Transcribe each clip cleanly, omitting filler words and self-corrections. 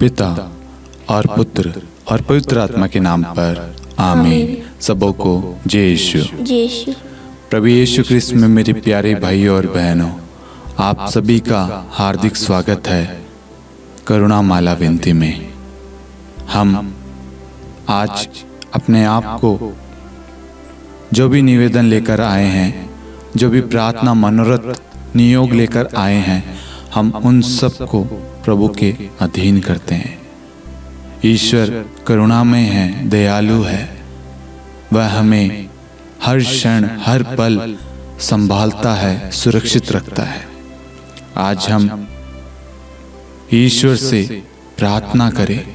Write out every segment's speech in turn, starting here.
पिता और पुत्र और पवित्र आत्मा के नाम पर आमीन। सबों को जय यीशु। प्रभु यीशु ख्रिस्त में मेरे प्यारे भाई और बहनों, आप सभी का हार्दिक स्वागत है करुणा माला विनती में। हम आज अपने आप को जो भी निवेदन लेकर आए हैं, जो भी प्रार्थना मनोरथ नियोग लेकर आए हैं, हम उन सब को प्रभु के अधीन करते हैं। ईश्वर करुणामय है, दयालु है। वह हमें हर क्षण हर पल संभालता है, सुरक्षित रखता है। आज हम ईश्वर से प्रार्थना करें।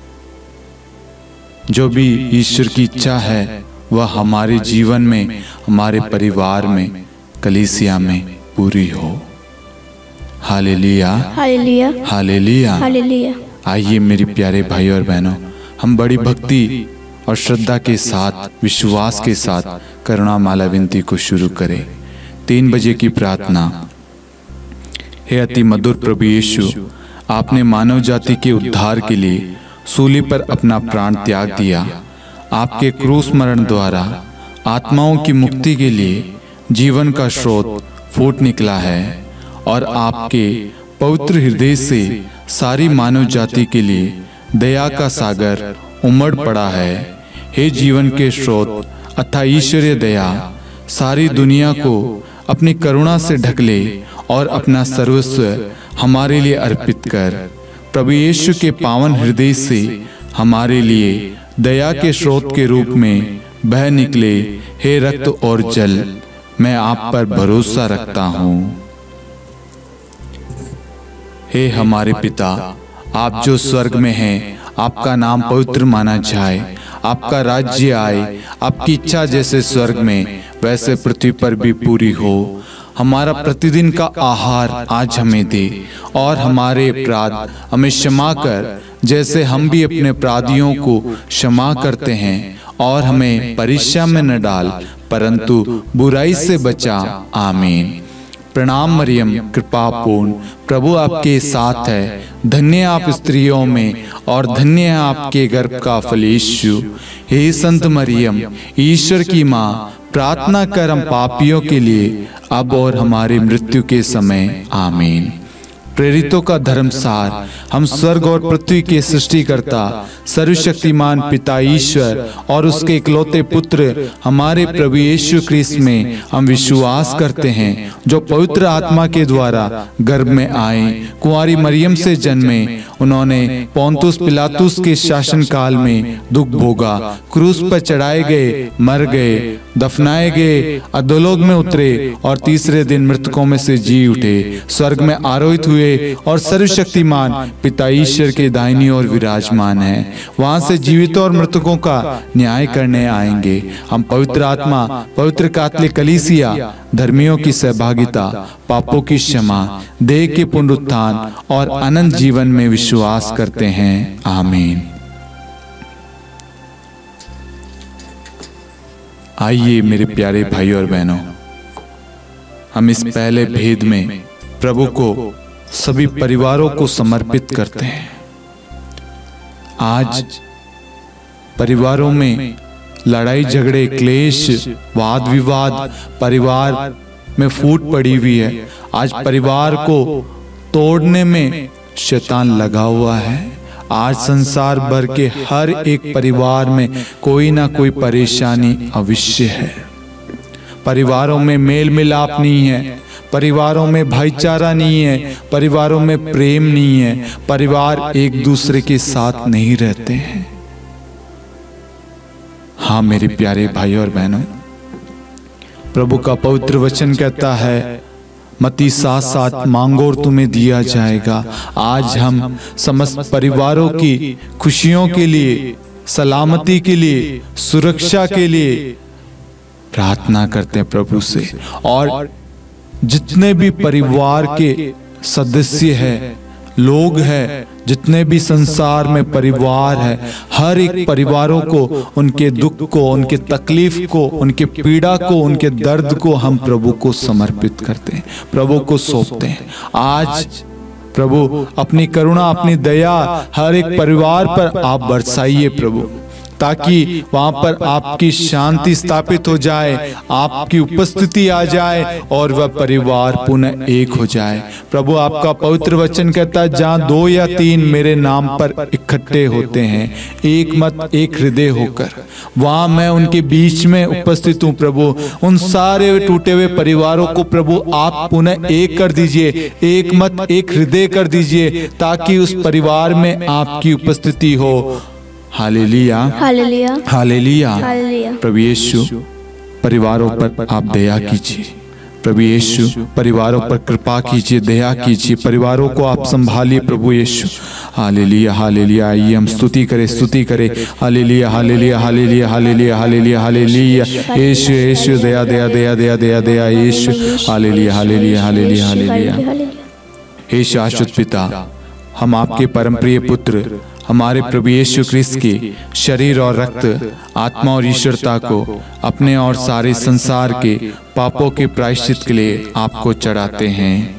जो भी ईश्वर की इच्छा है वह हमारे जीवन में, हमारे परिवार में, कलीसिया में पूरी हो। Hallelujah, hallelujah, hallelujah, hallelujah. आइए मेरे प्यारे भाई और बहनों, हम बड़ी भक्ति और श्रद्धा के साथ, विश्वास के साथ करुणा माला विनती को शुरू करें। 3 बजे की प्रार्थना। हे अति मधुर प्रभु यीशु, आपने मानव जाति के उद्धार के लिए सूली पर अपना प्राण त्याग दिया। आपके क्रूस मरण द्वारा आत्माओं की मुक्ति के लिए जीवन का स्रोत फूट निकला है और आपके पवित्र हृदय से सारी मानव जाति के लिए दया का सागर उमड़ पड़ा है। हे जीवन के स्रोत अथवा ईश्वरीय दया, सारी दुनिया को अपनी करुणा से ढक ले और अपना सर्वस्व हमारे लिए अर्पित कर। प्रभु यीशु के पावन हृदय से हमारे लिए दया के स्रोत के रूप में बह निकले। हे रक्त और जल, मैं आप पर भरोसा रखता हूँ। हे हमारे पिता, आप जो स्वर्ग में हैं, आपका नाम पवित्र माना जाए, आपका राज्य आए, आपकी इच्छा जैसे स्वर्ग में वैसे पृथ्वी पर भी पूरी हो। हमारा प्रतिदिन का आहार आज हमें दे और हमारे अपराध हमें क्षमा कर, जैसे हम भी अपने अपराधियों को क्षमा करते हैं। और हमें परीक्षा में न डाल, परंतु बुराई से बचा। आमीन। प्रणाम मरियम, कृपा पूर्ण, प्रभु आपके साथ है। धन्य आप स्त्रियों में और धन्य है आपके गर्भ का फल यीशु। हे संत मरियम, ईश्वर की माँ, प्रार्थना कर हम पापियों के लिए, अब और हमारी मृत्यु के समय। आमीन। प्रेरितों का धर्मसार। हम स्वर्ग और पृथ्वी के सृष्टिकर्ता सर्वशक्तिमान पिता ईश्वर और उसके इकलौते पुत्र हमारे प्रभु यीशु ख्रिस्त में हम विश्वास करते हैं, जो पवित्र आत्मा के द्वारा गर्भ में आए, कुंवारी मरियम से जन्मे। उन्होंने पोंतुस पिलातुस के शासन काल में दुख भोगा, क्रूस पर चढ़ाए गए, मर गए, दफनाए गए, अधोलोक में उतरे और तीसरे दिन मृतकों में से जी उठे, स्वर्ग में आरोहित हुए और सर्वशक्तिमान पिता ईश्वर के दाहिनी ओर विराजमान है। वहां से जीवितों और मृतकों का न्याय करने आएंगे। हम पवित्र आत्मा, पवित्र कैथोलिक कलीसिया, धर्मियों की सहभागिता, पापों की क्षमा, देह के पुनरुत्थान और अनंत जीवन में विश्वास करते हैं। आमीन। आइए मेरे प्यारे भाई और बहनों, हम इस पहले भेद में प्रभु को सभी परिवारों को समर्पित करते हैं। आज परिवारों में लड़ाई झगड़े, क्लेश, वाद विवाद परिवार में फूट पड़ी हुई है। आज परिवार को तोड़ने में शैतान लगा हुआ है। आज संसार भर के हर एक परिवार में कोई ना कोई परेशानी अवश्य है। परिवारों में मेल मिलाप नहीं है, परिवारों में भाईचारा नहीं है, परिवारों में प्रेम नहीं है, परिवार एक दूसरे के साथ नहीं रहते हैं। हाँ मेरे प्यारे भाई और बहनों, प्रभु का पवित्र वचन कहता है, मत्ती 7:7, मांगो और तुम्हें दिया जाएगा। आज हम समस्त परिवारों की खुशियों के लिए, सलामती के लिए, सुरक्षा के लिए प्रार्थना करते हैं प्रभु से। और जितने भी परिवार के सदस्य हैं, लोग हैं, जितने भी संसार में परिवार है, हर एक परिवारों को, उनके दुख को, उनके तकलीफ को, उनके पीड़ा को, उनके दर्द को हम प्रभु को समर्पित करते हैं, प्रभु को सौंपते हैं। आज प्रभु अपनी करुणा, अपनी दया हर एक परिवार पर आप बरसाइए प्रभु, ताकि वहां पर आपकी शांति स्थापित हो जाए, आपकी उपस्थिति आ जाए और वह परिवार पुनः एक हो जाए। प्रभु आपका पवित्र वचन कहता है, जहां 2 या 3 मेरे नाम पर इकट्ठे होते हैं, एक मत एक हृदय होकर, वहां मैं उनके बीच में उपस्थित हूं। प्रभु उन सारे टूटे हुए परिवारों को प्रभु आप पुनः एक कर दीजिए, एक मत एक हृदय कर दीजिए, ताकि उस परिवार में आपकी उपस्थिति हो। Hallelujah, hallelujah, hallelujah. प्रभु यीशु परिवारों पर आप दया कीजिए, प्रभु यीशु परिवारों पर कृपा कीजिए, दया कीजिए, परिवारों को आप संभालिए प्रभु यीशु। Hallelujah, hallelujah. आइए हम स्तुति करें, स्तुति करें। Hallelujah, hallelujah, hallelujah, hallelujah, hallelujah, hallelujah. यीशु, यीशु, दया, दया, दया, दया, दया, दया, यीशु। Hallelujah, hallelujah, hallelujah, hallelujah. हे शाश्वत पिता, हम आपके परम प्रिय पुत्र हमारे प्रभु यीशु ख्रिस्त के शरीर और रक्त, आत्मा और ईश्वरता को अपने और सारे संसार के पापों के प्रायश्चित के लिए आपको चढ़ाते हैं।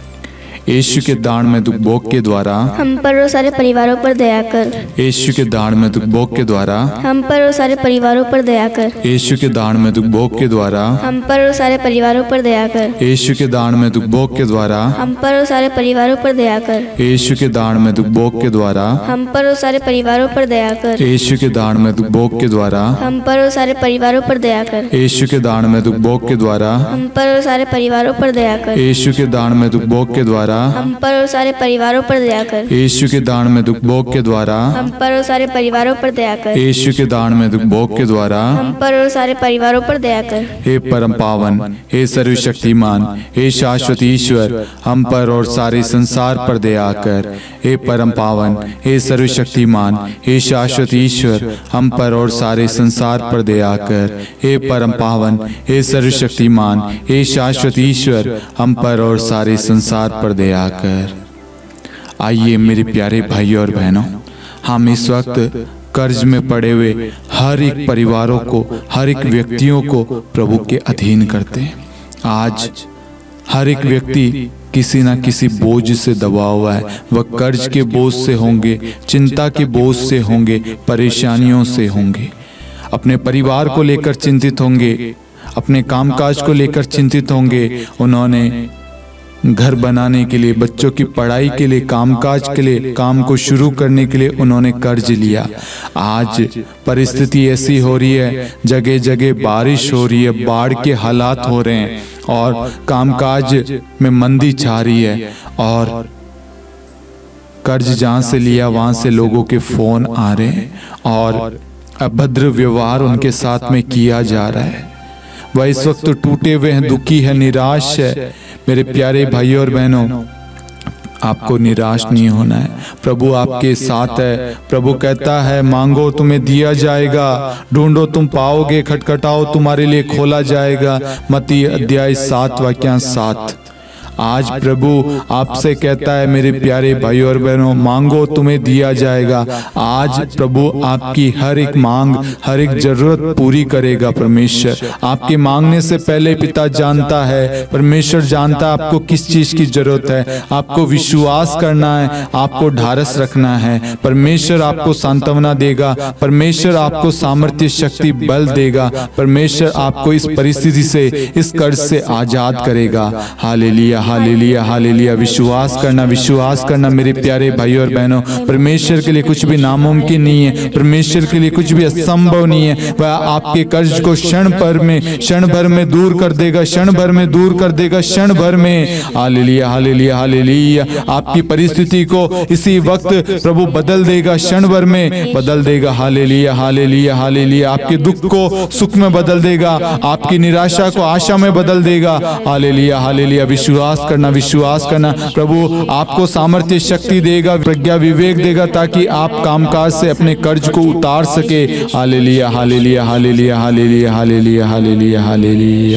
यीशु के दान में दुख भोग के द्वारा हम पर और सारे परिवारों पर दया कर। यीशु के दान में दुख भोग के द्वारा हम पर और सारे परिवारों पर दया कर। यीशु के दान में दुख भोग के द्वारा हम पर और सारे परिवारों पर दया कर। यीशु के दान में दुख भोग के द्वारा हम पर और सारे परिवारों पर दया कर। यीशु के दान में दुख भोग के द्वारा हम पर और सारे परिवारों पर दया कर। यीशु के दान में दुख भोग के द्वारा हम पर और सारे परिवारों पर दया कर। यीशु के दान में दुख भोग के द्वारा हम पर और सारे परिवारों पर दया कर। यीशु के दान में दुख भोग के द्वारा हम पर और सारे परिवारों पर दया कर। यीशु के दान में दुख भोग के द्वारा हम पर और सारे परिवारों पर दया कर। यीशु के दान में दुख भोग के द्वारा हम पर और सारे परिवारों पर दया कर। हे परम पावन, हे सर्वशक्तिमान, हे शाश्वत ईश्वर, हम पर और सारे संसार पर दया कर। हे परम पावन, हे सर्वशक्तिमान, हे शाश्वत ईश्वर, हम पर और सारे संसार पर दया कर। हे परम पावन, हे सर्वशक्तिमान, हे शाश्वत ईश्वर, हम पर और सारे संसार पर दया कर। आइए मेरे प्यारे भाइयों और बहनों, हम इस वक्त कर्ज में पड़े हुए हर एक परिवारों को, हर एक व्यक्तियों को प्रभु के अधीन करते हैं। आज हर एक व्यक्ति किसी ना किसी बोझ से दबा हुआ है। वह कर्ज के बोझ से होंगे, चिंता के बोझ से होंगे, परेशानियों से होंगे, अपने परिवार को लेकर चिंतित होंगे, अपने कामकाज को लेकर चिंतित होंगे। उन्होंने घर बनाने के लिए, बच्चों की पढ़ाई के लिए, कामकाज के लिए, काम को शुरू करने के लिए उन्होंने कर्ज लिया। आज परिस्थिति ऐसी हो रही है, जगह जगह बारिश हो रही है, बाढ़ के हालात हो रहे हैं और कामकाज में मंदी छा रही है, और कर्ज जहां से लिया वहां से लोगों के फोन आ रहे हैं और अभद्र व्यवहार उनके साथ में किया जा रहा है। वह इस वक्त तो टूटे हुए हैं, दुखी है, निराश है। मेरे प्यारे भाइयों और बहनों, आपको निराश नहीं होना है। प्रभु आपके साथ है। प्रभु कहता है, मांगो तुम्हें दिया जाएगा, ढूंढो तुम पाओगे, खटखटाओ तुम्हारे लिए खोला जाएगा। मत्ती अध्याय 7 वाक्य 7। आज प्रभु आपसे कहता है, मेरे प्यारे भाइयों और बहनों, मांगो तुम्हें दिया जाएगा। आज प्रभु आपकी हर एक मांग, हर एक जरूरत पूरी करेगा। परमेश्वर आपके मांगने से पहले पिता जानता है, परमेश्वर जानता है आपको किस चीज की जरूरत है। आपको विश्वास करना है, आपको ढारस रखना है। परमेश्वर आपको सांत्वना देगा, परमेश्वर आपको सामर्थ्य, शक्ति, बल देगा। परमेश्वर आपको इस परिस्थिति से, इस कर्ज से आजाद करेगा। Hallelujah, hallelujah, hallelujah. विश्वास करना, विश्वास करना मेरे प्यारे भाइयों और बहनों। परमेश्वर के लिए कुछ भी नामुमकिन नहीं है, परमेश्वर के लिए कुछ भी असंभव नहीं है। वह आपके कर्ज को क्षण भर में दूर कर देगा, क्षण भर में दूर कर देगा, क्षण भर में। Hallelujah, hallelujah, hallelujah. आपकी परिस्थिति को इसी वक्त प्रभु बदल देगा, क्षण भर में बदल देगा। Hallelujah, hallelujah, hallelujah. आपके दुख को सुख में बदल देगा, आपकी निराशा को आशा में बदल देगा। Hallelujah, hallelujah. विश्वास करना, विश्वास करना। प्रभु आपको सामर्थ्य, शक्ति देगा, प्रज्ञा, विवेक देगा, ताकि आप कामकाज से अपने कर्ज को उतार सके। Hallelujah, hallelujah, hallelujah, hallelujah, hallelujah, hallelujah, hallelujah.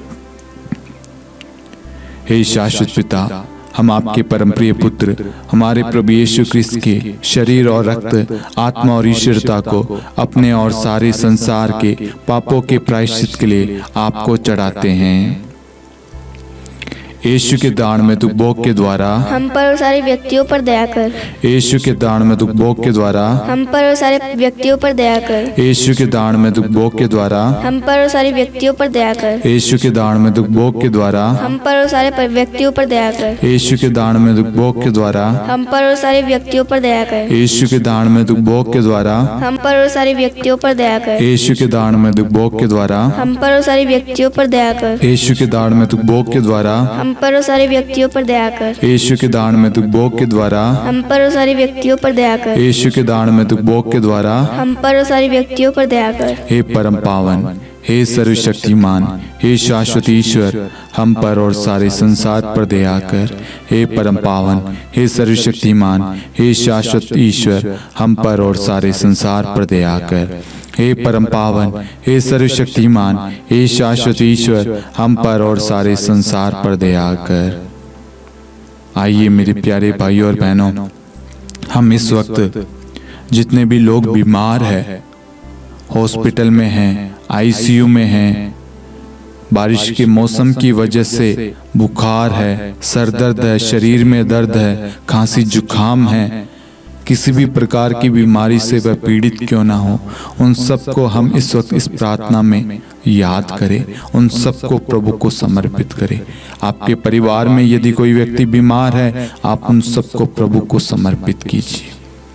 हे शाश्वत पिता, हम आपके परम प्रिय पुत्र, हमारे प्रभु यीशु ख्रिस्त के शरीर और रक्त, आत्मा और ईश्वरता को अपने और सारे संसार के पापों के प्रायश्चित के लिए आपको चढ़ाते हैं। यीशु के दान में तू भोग के द्वारा हम पर और सारे व्यक्तियों पर दया कर। यीशु के दान में तू भोग के द्वारा हम पर और सारे व्यक्तियों पर दया कर। यीशु के दान में तू भोग के द्वारा हम पर और सारे व्यक्तियों पर दया कर। यीशु के दान में तू भोग के द्वारा हम पर और सारे व्यक्तियों पर दया कर। यीशु के दान में तू भोग के द्वारा हम पर और सारे व्यक्तियों पर दया कर। यीशु के दान में तू भोग के द्वारा हम पर और सारे व्यक्तियों पर दया कर। यीशु के दान में तू भोग के द्वारा हम पर और सारे व्यक्तियों पर दया कर। यीशु के दान में तू भोग के द्वारा हम पर और सारे व्यक्तियों पर दया कर। यीशु के दान में तू भोग के द्वारा हम पर और सारे व्यक्तियों पर दया कर। यीशु के दान में तू भोग के द्वारा हम पर और सारे व्यक्तियों पर दया कर। हे परम पावन, हे सर्वशक्तिमान, हे शाश्वत ईश्वर, हम पर और सारे संसार पर दया कर। हे परम पावन, हे सर्वशक्तिमान, हे शाश्वत ईश्वर, हम पर और सारे संसार पर दया कर। हे परम पावन, हे सर्वशक्तिमान, हे शाश्वत ईश्वर, हम पर और सारे संसार पर दया कर। आइए मेरे प्यारे भाइयों और बहनों, हम इस वक्त जितने भी लोग बीमार हैं, हॉस्पिटल में हैं, आईसीयू में हैं, बारिश के मौसम की वजह से बुखार है, सर दर्द है, शरीर में दर्द है, खांसी जुकाम है, किसी भी प्रकार की बीमारी से वह पीड़ित क्यों ना हो, उन सबको हम इस वक्त इस प्रार्थना में याद करें, उन सबको प्रभु को समर्पित करें। आपके परिवार में यदि कोई व्यक्ति बीमार है, आप उन सबको प्रभु को समर्पित कीजिए।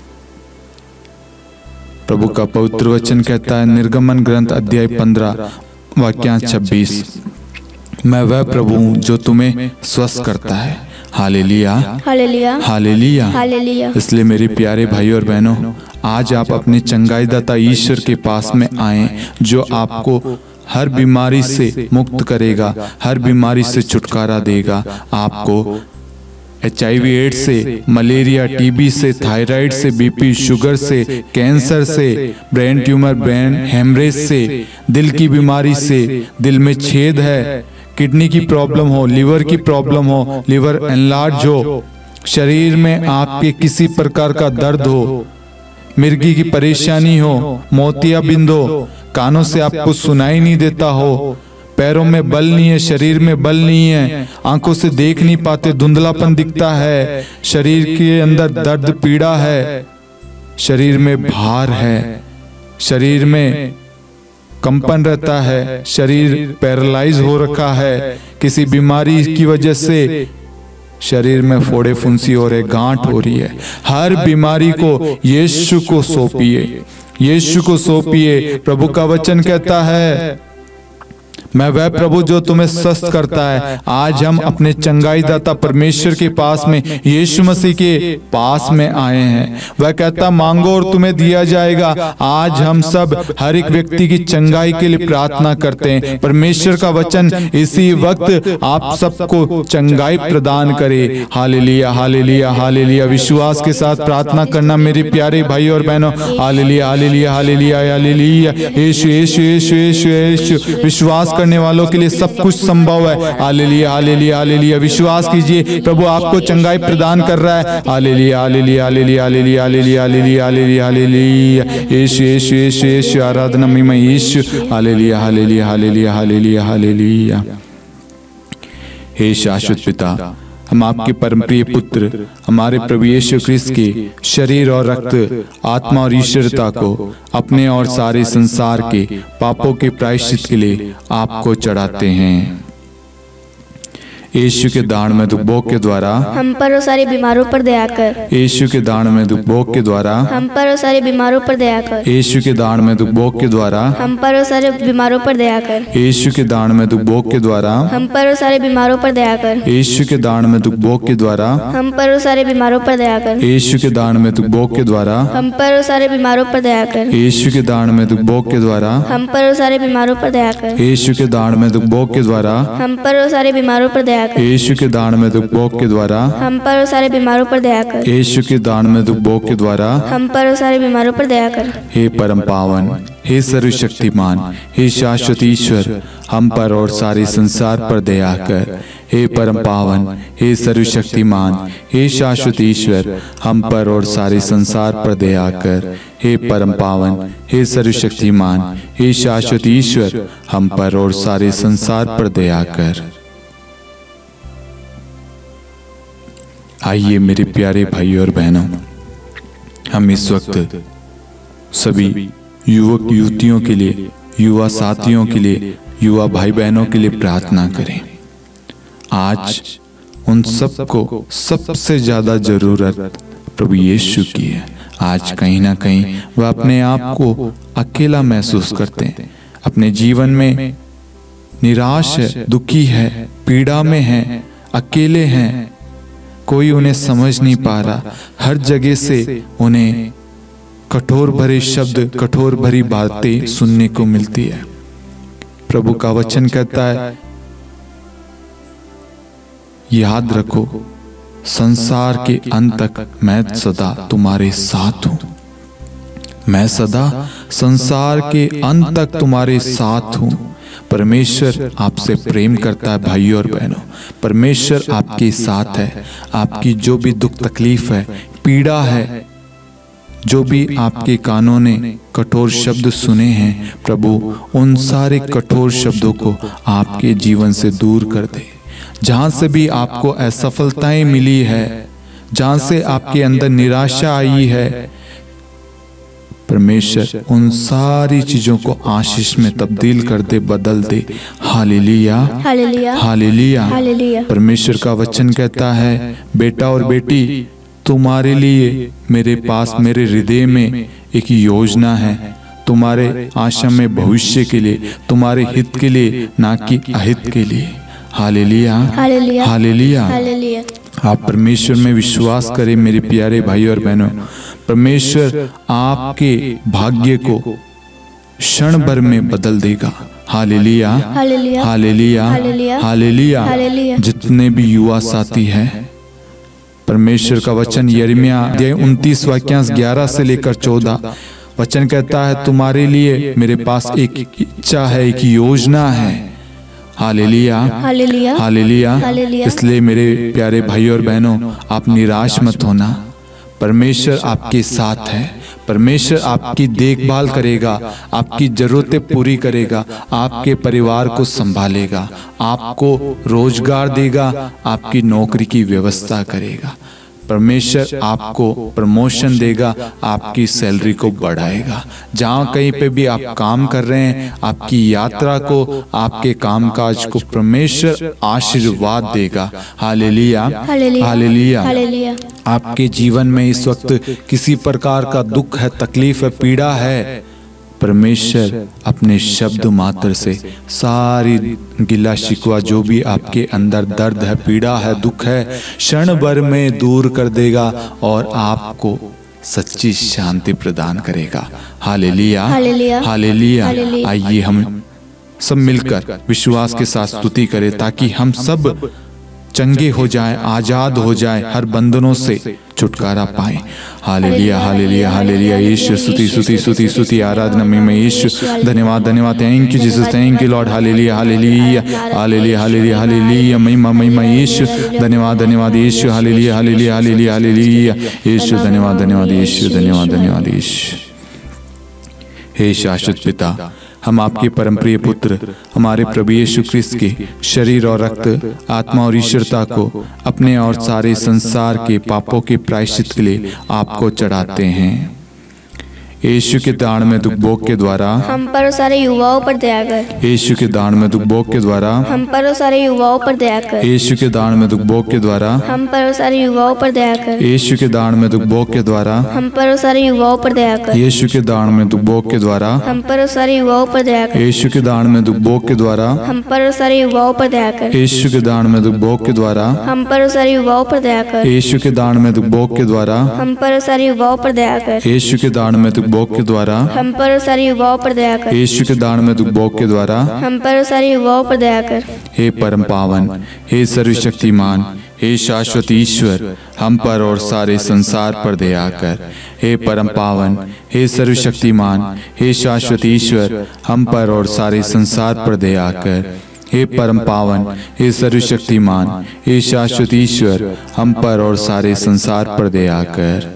प्रभु का पवित्र वचन कहता है, निर्गमन ग्रंथ अध्याय 15 वाक्यांश 26, मैं वह प्रभु हूँ जो तुम्हें स्वस्थ करता है। Hallelujah, hallelujah, hallelujah, hallelujah. इसलिए मेरे प्यारे भाइयों और बहनों, आज आप अपने चंगाईदाता ईश्वर के पास में आए, जो आपको हर बीमारी से मुक्त करेगा, हर बीमारी से छुटकारा देगा। आपको HIV एड्स से, मलेरिया, टीबी से, थायराइड से, बीपी, शुगर से, कैंसर से, ब्रेन ट्यूमर, ब्रेन हेमरेज से, दिल की बीमारी से, दिल में छेद है, किडनी की प्रॉब्लम हो, लिवर की प्रॉब्लम हो, लिवर एनलार्ज हो, शरीर में आपके किसी प्रकार का दर्द हो, मिर्गी की परेशानी हो, मोतियाबिंद हो, कानों से आपको सुनाई नहीं देता हो, पैरों में बल नहीं है, शरीर में बल नहीं है, आंखों से देख नहीं पाते, धुंधलापन दिखता है, शरीर के अंदर दर्द पीड़ा है, शरीर में भार है, शरीर में कंपन रहता है, शरीर पैरालाइज हो रखा है, किसी बीमारी की वजह से शरीर में फोड़े फुंसी हो रहे, गांठ हो रही है, हर बीमारी को यीशु को सौंपिए, यीशु को सौंपिए। प्रभु का वचन कहता है, मैं वह प्रभु जो तुम्हें स्वस्थ करता है। आज हम अपने चंगाईदाता परमेश्वर के पास में, यीशु मसीह के पास में आए हैं। वह कहता, मांगो और तुम्हें दिया जाएगा। आज हम सब हर एक व्यक्ति की चंगाई के लिए प्रार्थना करते हैं। परमेश्वर का वचन इसी वक्त आप सबको चंगाई प्रदान करे। Hallelujah, hallelujah, hallelujah. विश्वास के साथ प्रार्थना करना मेरे प्यारे भाई और बहनों। Hallelujah, hallelujah, hallelujah, hallelujah. यीशु, यीशु, यीशु, यीशु, यीशु। विश्वास करने वालों के लिए सब कुछ संभव है। Hallelujah, hallelujah, hallelujah. विश्वास कीजिए, प्रभु आपको चंगाई प्रदान कर रहा है। Hallelujah, hallelujah, hallelujah, hallelujah, hallelujah, hallelujah, hallelujah, hallelujah. यीशु, यीशु, यीशु, यीशु। आराधना महिमा यीशु। Hallelujah, hallelujah, hallelujah, hallelujah, hallelujah. हे शाश्वत पिता, हम आपके परम प्रिय पुत्र हमारे प्रभु यीशु ख्रिस्त के शरीर और रक्त, आत्मा और ईश्वरता को अपने और सारे संसार के पापों के प्रायश्चित के लिए आपको चढ़ाते हैं। यीशु के दान में दुख भोग के द्वारा हम पर और सारे बीमारों पर दया कर। यीशु के दान में दुख भोग के द्वारा हम पर और सारे बीमारों पर दया कर। यीशु के दान में दुख भोग के द्वारा हम पर और सारे बीमारों पर दया कर। यीशु के दान में दुख भोग के द्वारा हम पर और सारे बीमारों पर दया कर। यीशु के दान में दुख भोग के द्वारा हम पर और सारे बीमारों पर दया कर। यीशु के दान में दुख भोग के द्वारा हम पर और सारे बीमारों पर दया कर। यीशु के दान में दुख भोग के द्वारा हम पर और सारे बीमारों पर दया कर। यीशु के दान में दुख भोग के द्वारा हम पर और सारे बीमारों पर दया कर। यीशु के दान में दुख भोग के द्वारा हम पर और सारे बीमारों पर दया कर। यीशु के दान में दुख भोग के द्वारा हम पर और सारे बीमारों पर दया कर। हे परम पावन, हे सर्वशक्तिमान, हे शाश्वत ईश्वर, हम पर और सारे संसार पर दया कर। हे परम पावन, हे सर्वशक्तिमान, हे शाश्वत ईश्वर, हम पर और सारे संसार पर दया कर। हे परम पावन, हे सर्वशक्तिमान, हे शाश्वत ईश्वर, हम पर और सारे संसार पर दया कर। आइए मेरे प्यारे भाई और बहनों, हम इस वक्त सभी युवक युवतियों के लिए, युवा साथियों के लिए, युवा भाई बहनों के लिए प्रार्थना करें। आज उन सबको सबसे ज्यादा जरूरत प्रभु यीशु की है। आज कहीं ना कहीं वह अपने आप को अकेला महसूस करते हैं, अपने जीवन में निराश है, दुखी है, पीड़ा में है, अकेले हैं, कोई उन्हें समझ नहीं पा रहा। हर जगह से उन्हें कठोर भरे शब्द, कठोर भरी बातें सुनने को मिलती है। प्रभु का वचन कहता है, याद रखो संसार के अंत तक मैं सदा तुम्हारे साथ हूं। मैं सदा संसार के अंत तक तुम्हारे साथ हूं। परमेश्वर आपसे प्रेम करता है भाइयों और बहनों। परमेश्वर आपके साथ है। आपकी जो भी दुख तकलीफ है, पीड़ा है, जो भी आपके कानों ने कठोर शब्द सुने हैं, प्रभु उन सारे कठोर शब्दों को आपके जीवन से दूर कर दे। जहां से भी आपको असफलताएं मिली है, जहां से आपके अंदर निराशा आई है, परमेश्वर उन सारी चीजों को आशीष में तब्दील कर दे, बदल दे। Hallelujah, hallelujah, hallelujah. हालेलुया। परमेश्वर का वचन कहता है, बेटा और बेटी, तुम्हारे लिए मेरे पास, मेरे हृदय में एक योजना है। तुम्हारे आशा में भविष्य के लिए, तुम्हारे हित के लिए, ना कि अहित के लिए। Hallelujah, hallelujah, hallelujah. हालेलुया। आप परमेश्वर में विश्वास करें मेरे प्यारे भाई और बहनों। परमेश्वर आपके भाग्य को क्षण भर में बदल देगा। Hallelujah, hallelujah, hallelujah, hallelujah, hallelujah. Hallelujah. जितने भी युवा साथी हैं, परमेश्वर का वचन यिर्मयाह अध्याय 29 वाक्यांश 11 से लेकर 14 वचन कहता है, तुम्हारे लिए मेरे पास एक इच्छा है, एक योजना है। Hallelujah, hallelujah, hallelujah. हालेलुया। इसलिए मेरे प्यारे भाई और बहनों, आप निराश मत होना। परमेश्वर आपके साथ है। परमेश्वर आपकी देखभाल करेगा, आपकी जरूरतें पूरी करेगा, आपके परिवार को संभालेगा, आपको रोजगार देगा, आपकी नौकरी की व्यवस्था करेगा। परमेश्वर आपको प्रमोशन देगा, आपकी सैलरी को बढ़ाएगा। जहाँ कहीं पे भी आप काम कर रहे हैं, आपकी यात्रा को, आपके कामकाज को परमेश्वर आशीर्वाद देगा। Hallelujah, hallelujah, hallelujah. हालेलुया। आपके जीवन में इस वक्त किसी प्रकार का दुख है, तकलीफ है, पीड़ा है, परमेश्वर अपने शब्द मात्र से सारी गिला शिकवा, जो भी आपके अंदर दर्द है, पीड़ा है, दुख है, क्षण भर में दूर कर देगा और आपको सच्ची शांति प्रदान करेगा। Hallelujah, hallelujah, hallelujah. हालेलुया। आइए हम सब मिलकर विश्वास के साथ स्तुति करें, ताकि हम सब चंगे हो जाएं, आजाद हो जाएं, हर बंधनों से छुटकारा पाएं। Hallelujah, hallelujah, hallelujah. यीशु, स्तुति, स्तुति, स्तुति, स्तुति, आराधना में यीशु। धन्यवाद, धन्यवाद। Thank you Jesus, thank you lord. Hallelujah, hallelujah, hallelujah, hallelujah, hallelujah. महिमा, महिमा यीशु। धन्यवाद, धन्यवाद यीशु। Hallelujah, hallelujah, hallelujah, hallelujah. यीशु, धन्यवाद, धन्यवाद यीशु, धन्यवाद, धन्यवाद यीशु। हे शाश्वत पिता, हम आपके परमप्रिय पुत्र, हमारे प्रभु यीशु ख्रिस्त के शरीर और रक्त, आत्मा और ईश्वरता को अपने और सारे संसार के पापों के प्रायश्चित के लिए आपको चढ़ाते हैं। यीशु के दान में दुख भोग के द्वारा हम पर और सारे युवाओं पर दया कर। यीशु के दान में दुख भोग के द्वारा हम पर और सारे युवाओं पर दया कर। यीशु के दान में दुख भोग के द्वारा हम पर और सारे युवाओं पर दया कर। यीशु के दान में दुख भोग के द्वारा हम पर और सारे युवाओं पर दया कर। यीशु के दान में दुख भोग के द्वारा हम पर और सारे युवाओं पर दया कर। यीशु के दान में दुख भोग के द्वारा हम पर और सारे युवाओं पर दया कर। यीशु के दान में दुख भोग के द्वारा हम पर और सारे युवाओं पर दया कर। यीशु के दान में दुख भोग के द्वारा हम पर और सारे युवाओं पर दया कर। यीशु के दान में दुख भोग के द्वारा हम पर और सारे युवाओं पर दया कर। यीशु के दान में दुख भोग के द्वारा हम पर और सारे युवाओं पर दया कर। हे परम पावन, हे सर्वशक्तिमान, हे शाश्वत ईश्वर, हम पर और सारे संसार पर दया कर। हे परम पावन, हे सर्वशक्तिमान, हे शाश्वत ईश्वर, हम पर और सारे संसार पर दया कर। हे परम पावन, हे सर्वशक्तिमान, हे शाश्वत ईश्वर, हम पर और सारे संसार पर दया कर।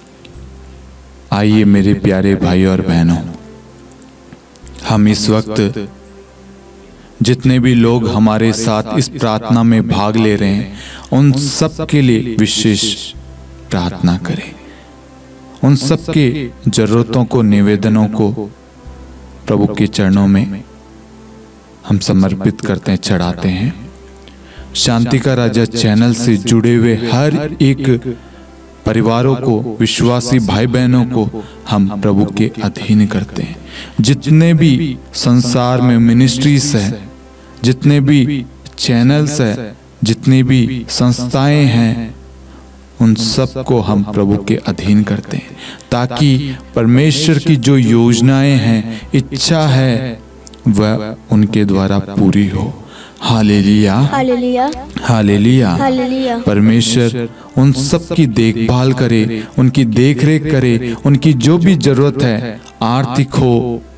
आइए मेरे प्यारे भाई और बहनों, हम इस वक्त जितने भी लोग हमारे साथ इस प्रार्थना में भाग ले रहे हैं, उन सब के लिए विशेष प्रार्थना करें। उन सब के जरूरतों को, निवेदनों को प्रभु के चरणों में हम समर्पित करते हैं, चढ़ाते हैं। शांति का राजा चैनल से जुड़े हुए हर एक परिवारों को, विश्वासी भाई बहनों को हम प्रभु के अधीन करते हैं। जितने भी संसार में मिनिस्ट्रीज है, जितने भी चैनल्स है, जितनी भी संस्थाएं हैं, उन सब को हम प्रभु के अधीन करते हैं, ताकि परमेश्वर की जो योजनाएं हैं, इच्छा है, वह उनके द्वारा पूरी हो। Hallelujah, hallelujah, hallelujah. हालेलुया। परमेश्वर उन सब की देखभाल करे, उनकी देखरेख करे, उनकी जो भी जरूरत है, आर्थिक हो,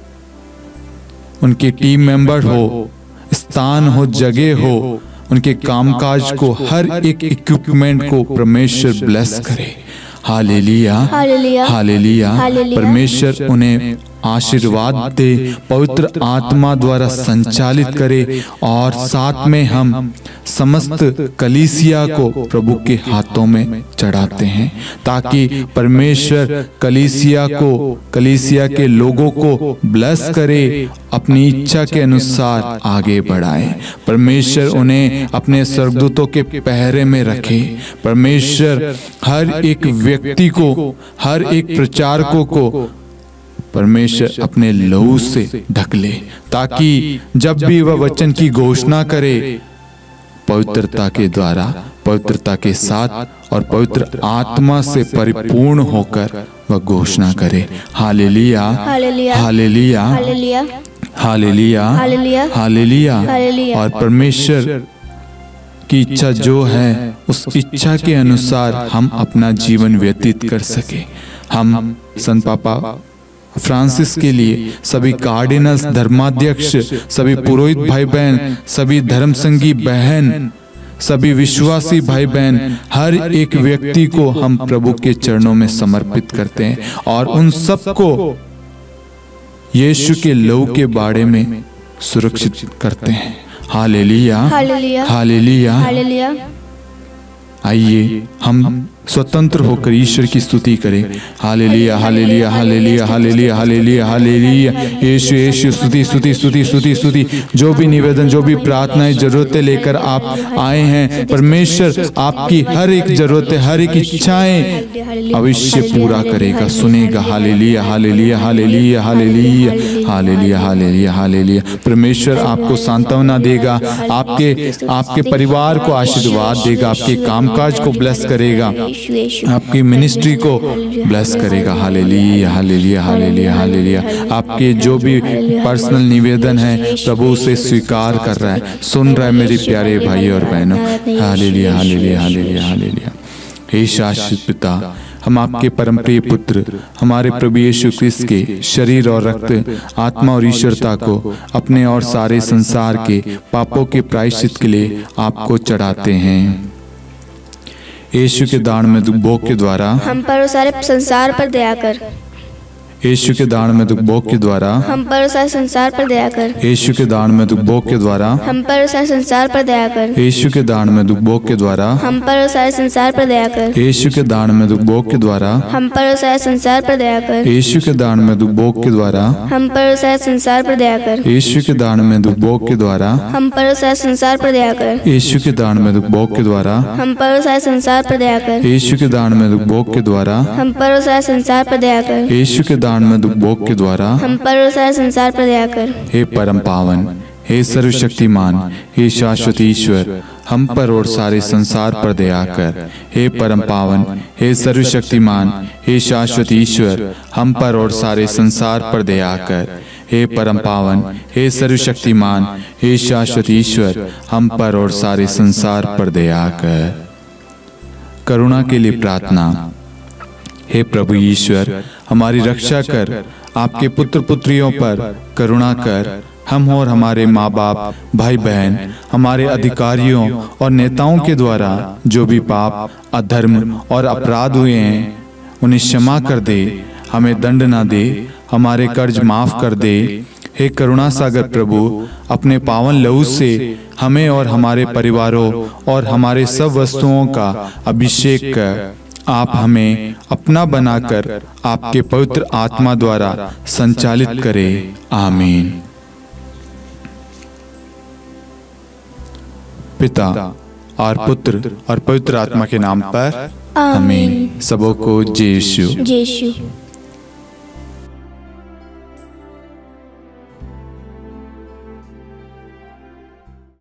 उनके टीम मेंबर हो, स्थान हो, जगह हो, उनके कामकाज को, हर एक इक्विपमेंट को परमेश्वर ब्लेस करे। Hallelujah, hallelujah, hallelujah. हालेलुया। परमेश्वर उन्हें आशीर्वाद दे, पवित्र आत्मा द्वारा संचालित करे, और साथ में हम समस्त कलीसिया को प्रभु के हाथों में चढ़ाते हैं, ताकि परमेश्वर कलीसिया को, कलीसिया के लोगों को ब्लेस करे, अपनी इच्छा के अनुसार आगे बढ़ाए। परमेश्वर उन्हें अपने स्वर्गदूतों के पहरे में रखे। परमेश्वर हर एक व्यक्ति को, हर एक प्रचारकों को परमेश्वर अपने लहू से ढक ले, ताकि जब भी वह वचन की घोषणा करे, पवित्रता के द्वारा, पवित्रता के साथ और पवित्र आत्मा से परिपूर्ण होकर वह घोषणा करे। Hallelujah, hallelujah, hallelujah, hallelujah, hallelujah, hallelujah, hallelujah. Hallelujah. और परमेश्वर की इच्छा जो है, उस इच्छा के अनुसार हम अपना जीवन व्यतीत कर सके। हम संत पापा फ्रांसिस के लिए, सभी कार्डिनल्स, धर्माध्यक्ष, सभी पुरोहित भाई बहन, सभी धर्म संगी बहन, सभी विश्वासी भाई बहन, हर एक व्यक्ति को हम प्रभु के चरणों में समर्पित करते हैं, और उन सबको यीशु के लहू के बाड़े में सुरक्षित करते हैं। Hallelujah, hallelujah, hallelujah. हालेलुया। आइए हम स्वतंत्र होकर ईश्वर की स्तुति करें। Hallelujah, hallelujah, hallelujah, hallelujah, hallelujah, hallelujah. यीशु, यीशु, स्तुति, स्तुति, स्तुति, स्तुति, स्तुति। जो भी निवेदन, जो भी प्रार्थनाएं, जरूरतें लेकर आप आए हैं, परमेश्वर आपकी हर एक जरूरतें, हर एक इच्छाएं अवश्य पूरा करेगा, सुनेगा। Hallelujah, hallelujah, hallelujah, hallelujah, hallelujah, hallelujah, hallelujah. परमेश्वर आपको सांत्वना देगा, आपके परिवार को आशीर्वाद देगा, आपके कामकाज को ब्लेस करेगा, आपकी मिनिस्ट्री को ब्लेस करेगा। Hallelujah, hallelujah, hallelujah, hallelujah. आपके जो भी पर्सनल निवेदन है, प्रभु से स्वीकार कर रहा है, सुन रहा है मेरे प्यारे भाई और बहनों। Hallelujah, hallelujah, hallelujah, hallelujah. हे शाश्वत पिता, हम आपके परम प्रिय पुत्र, हमारे प्रभु यीशु क्रिस्त के शरीर और रक्त, आत्मा और ईश्वरता को अपने और सारे संसार के पापों के प्रायश्चित के लिए आपको चढ़ाते हैं। यीशु के दान में भोग के द्वारा हम पर और सारे संसार पर दया कर। यीशु के दान में भोग के द्वारा हम पर और सारे संसार पर दया कर। यीशु के दान में भोग के द्वारा हम पर और सारे संसार पर दया कर। यीशु के दान में भोग के द्वारा हम पर और सारे संसार पर दया कर। यीशु के दान में भोग के द्वारा हम पर और सारे संसार पर दया कर। यीशु के दान में भोग के द्वारा हम पर और सारे संसार पर दया कर। यीशु के दान में भोग के द्वारा हम पर और सारे संसार पर दया कर। यीशु के दान में भोग के द्वारा हम पर और सारे संसार पर दया कर। यीशु के दान में भोग के द्वारा हम पर और सारे संसार पर दया कर। यीशु के दान में भोग के द्वारा हम पर और सारे संसार पर दया कर। हे परम पावन, हे सर्वशक्तिमान, हे शाश्वत ईश्वर, हम पर और सारे संसार पर दया कर। हे परम पावन, हे सर्वशक्तिमान, हे शाश्वत ईश्वर, हम पर और सारे संसार पर दया कर। हे परम पावन, हे सर्वशक्तिमान, हे शाश्वत ईश्वर, हम पर और सारे संसार पर दया कर। करुणा के लिए प्रार्थना। हे प्रभु ईश्वर, हमारी रक्षा कर, आपके पुत्र पुत्रियों पर करुणा कर। हम और हमारे माँ बाप, भाई बहन, हमारे अधिकारियों और नेताओं के द्वारा जो भी पाप, अधर्म और अपराध हुए हैं, उन्हें क्षमा कर दे, हमें दंड ना दे, हमारे कर्ज माफ कर दे। हे करुणा सागर प्रभु, अपने पावन लहू से हमें और हमारे परिवारों और हमारे सब वस्तुओं का अभिषेक कर आप हमें अपना बनाकर आपके पवित्र आत्मा द्वारा संचालित करें। आमीन। पिता और पुत्र और पवित्र आत्मा के नाम पर आमीन। सबों को जय यीशु। जय यीशु।